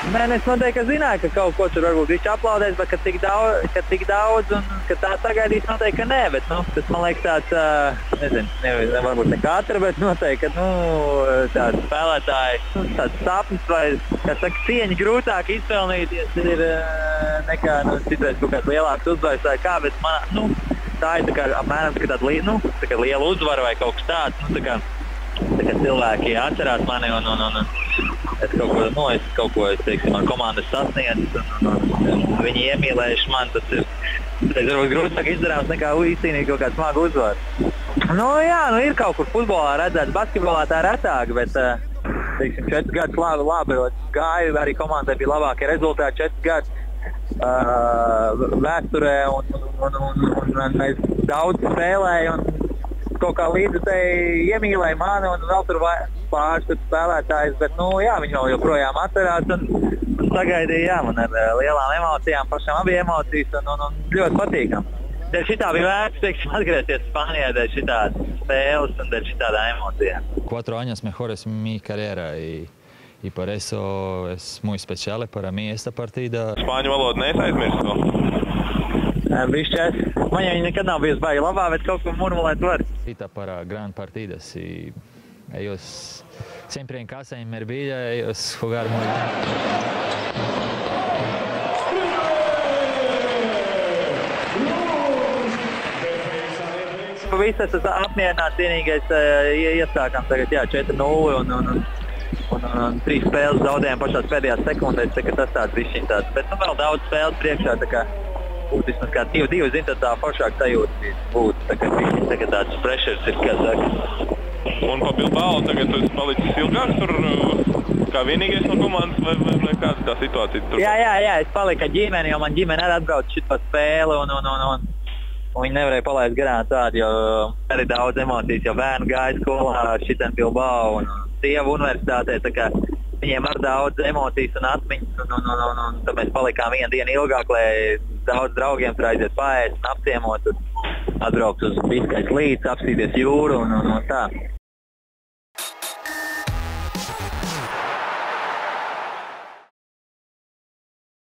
Nē, es noteikti zināju, ka kaut ko tur varbūt viņš aplaudēs, bet ka tik daudz un ka tā sagaidīs noteikti, ka nē. Bet, tas man liekas tāds, nezinu, varbūt ne katra, bet noteikti, ka tāds spēlētājs, tāds sapnis vai, kā saka, cieņa grūtāk izpelnīties ir nekā, citreiz kaut kāds lielāks uzvars vai kā, bet man, tā ir tā kā apmēram tāda liela uzvara vai kaut kas tāds, tā kā cilvēki atcerās mani un es kaut ko, teiksim, ar komandas sasniedzu un viņi iemīlējuši mani, tas ir varbūt grūtāk izdarāms nekā izcīnīt kaut kādu smagu uzvaru. Ir kaut kur futbolā redzēts, basketbolā tā retāk, bet, teiksim, 4 gadus labi gāja, arī komandai bija labākie rezultāti 4 gadus vēsturē un mēs daudz spēlēju un kaut kā līdzutēji iemīlēja mani un vēl tur pāris spēlētājus, bet, viņi joprojām atcerās un sagaidīja, man ar lielām emocijām, pašām abi emocijas un ļoti patīkam. Dēļ šitā bija vērts, teiksim, atgriezties Spānijā dēļ šitādas spēles un dēļ šitādām emocijām. 4 años mejores en mi carrera y por eso es muy especial para mí esta partida. Spāņu valodu neaizmirst vēl? Bišķēs. Man jau nekad nav bijusi baigi labā, bet kaut ko murmulēt var. Para gran partidas y ellos siempre en casa en Mervilla ellos jugaron muy bien. Viss esmu apmierināts, vienīgais iesākam tagad 4-0 un 3 spēles zaudējām pašās pēdējās sekundēs, tas tāds bišķiņ tāds, bet vēl daudz spēles priekšā, tā kā būtu vismaz kā 2-2, zin, tad tā foršāk sajūta būtu, tā kā bišķiņ tagad tāds pressures ir, kā saka. Un pa Bilbao tagad tu esi palicis ilgāk tur kā vienīgais no komandas vai kāda tā situācija tur? Jā, es paliku ar ģimeni, jo man ģimene arī atbrauc šito spēli un viņi nevarēja palaist garām tādu, jo arī daudz emocijas, jo bērni gāja skolā šitien Bilbao un Sievu universitātē, tā kā viņiem ar daudz emocijas un atmiņas un tad mēs palikām vienu dienu ilgāk, lai daudz draugiem tur aiziet paēst un apciemot un atbraukt uz Biskais līdz, apstīties jūru un tā.